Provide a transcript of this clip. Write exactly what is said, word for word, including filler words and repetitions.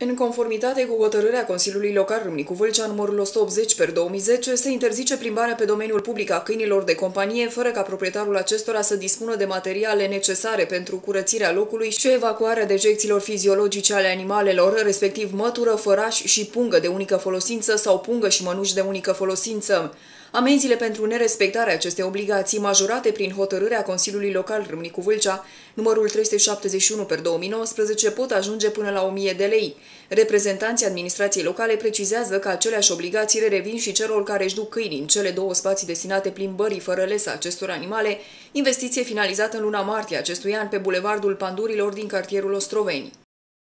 În conformitate cu hotărârea Consiliului Local Râmnicu Vâlcea numărul o sută optzeci pe două mii zece, se interzice plimbarea pe domeniul public a câinilor de companie, fără ca proprietarul acestora să dispună de materiale necesare pentru curățirea locului și evacuarea dejecțiilor fiziologice ale animalelor, respectiv mătură, făraș și pungă de unică folosință sau pungă și mănuși de unică folosință. Amenziile pentru nerespectarea acestei obligații, majorate prin hotărârea Consiliului Local Râmnicu Vâlcea, numărul trei sute șaptezeci și unu pe două mii nouăsprezece, pot ajunge până la o mie de lei. Reprezentanții administrației locale precizează că aceleași obligații revin și celor care își duc câinii în cele două spații destinate plimbării fără lesă acestor animale, investiție finalizată în luna martie acestui an pe bulevardul Pandurilor din cartierul Ostroveni.